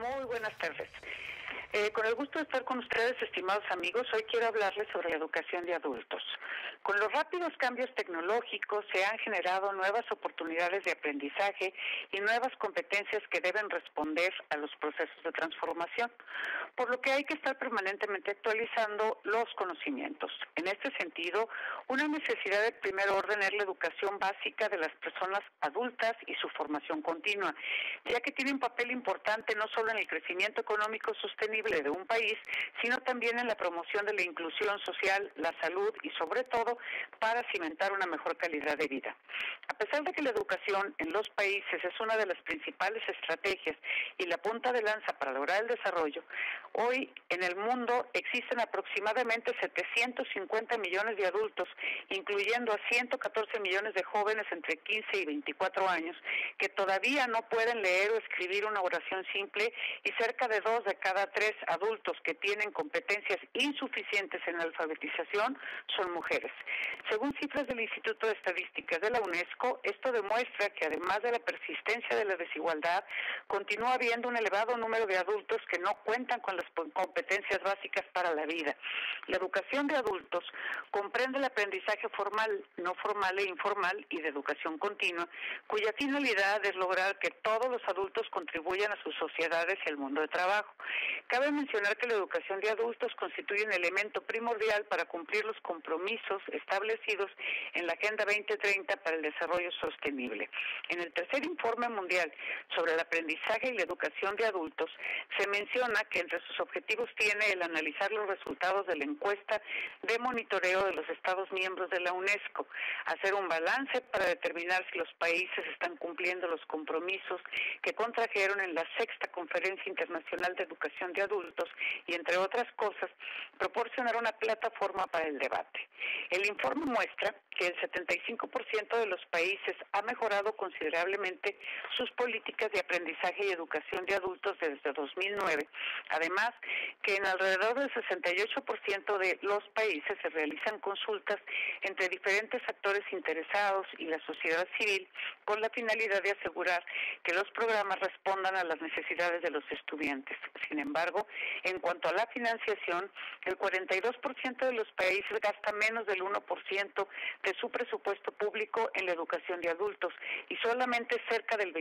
Muy buenas tardes. Con el gusto de estar con ustedes, estimados amigos, hoy quiero hablarles sobre la educación de adultos. Con los rápidos cambios tecnológicos se han generado nuevas oportunidades de aprendizaje y nuevas competencias que deben responder a los procesos de transformación, por lo que hay que estar permanentemente actualizando los conocimientos. En este sentido, una necesidad de primer orden es la educación básica de las personas adultas y su formación continua, ya que tiene un papel importante no solo en el crecimiento económico sostenible de un país, sino también en la promoción de la inclusión social, la salud y sobre todo para cimentar una mejor calidad de vida. A pesar de que la educación en los países es una de las principales estrategias y la punta de lanza para lograr el desarrollo, hoy en el mundo existen aproximadamente 750 millones de adultos, incluyendo a 114 millones de jóvenes entre 15 y 24 años, que todavía no pueden leer o escribir una oración simple, y cerca de 2 de cada 3 adultos que tienen competencias insuficientes en alfabetización son mujeres. Según cifras del Instituto de Estadísticas de la UNESCO, esto demuestra que además de la persistencia de la desigualdad, continúa habiendo un elevado número de adultos que no cuentan con las competencias básicas para la vida. La educación de adultos comprende el aprendizaje formal, no formal e informal y de educación continua, cuya finalidad es lograr que todos los adultos contribuyan a sus sociedades y al mundo de trabajo. Cabe mencionar que la educación de adultos constituye un elemento primordial para cumplir los compromisos establecidos en la Agenda 2030 para el Desarrollo Sostenible. En el tercer informe mundial sobre el aprendizaje y la educación de adultos, se menciona que entre sus objetivos tiene el analizar los resultados de la encuesta de monitoreo de los Estados miembros de la UNESCO, hacer un balance para determinar si los países están cumpliendo los compromisos que contrajeron en la sexta Conferencia Internacional de Educación de Adultos y, entre otras cosas, proporcionar una plataforma para el debate. El informe muestra que el 75% de los países ha mejorado considerablemente sus políticas de aprendizaje y educación de adultos desde 2009. Además, que en alrededor del 68% de los países se realizan consultas entre diferentes actores interesados y la sociedad civil con la finalidad de asegurar que los programas respondan a las necesidades de los estudiantes. Sin embargo, en cuanto a la financiación, el 42% de los países gasta menos del 1% de su presupuesto público en la educación de adultos y solamente cerca del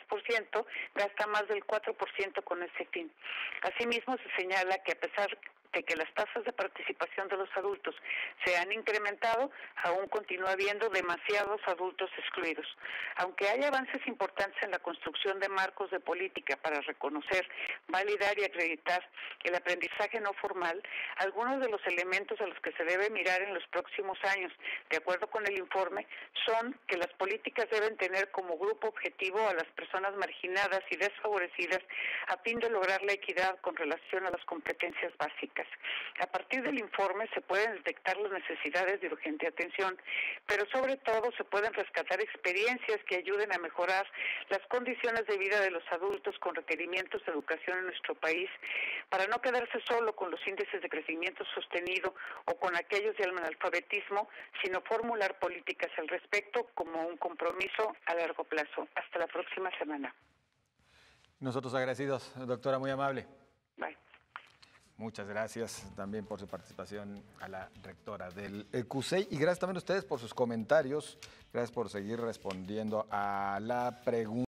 23% gasta más del 4% con ese fin. Asimismo, se señala que a pesar de que las tasas de participación de los adultos se han incrementado, aún continúa habiendo demasiados adultos excluidos. Aunque hay avances importantes en la construcción de marcos de política para reconocer, validar y acreditar el aprendizaje no formal, algunos de los elementos a los que se debe mirar en los próximos años, de acuerdo con el informe, son que las políticas deben tener como grupo objetivo a las personas marginadas y desfavorecidas a fin de lograr la equidad con relación a las competencias básicas. A partir del informe se pueden detectar las necesidades de urgente atención, pero sobre todo se pueden rescatar experiencias que ayuden a mejorar las condiciones de vida de los adultos con requerimientos de educación en nuestro país, para no quedarse solo con los índices de crecimiento sostenido o con aquellos de analfabetismo, sino formular políticas al respecto como un compromiso a largo plazo. Hasta la próxima semana. Nosotros agradecidos, doctora, muy amable. Bye. Muchas gracias también por su participación a la rectora del CUSEI y gracias también a ustedes por sus comentarios. Gracias por seguir respondiendo a la pregunta.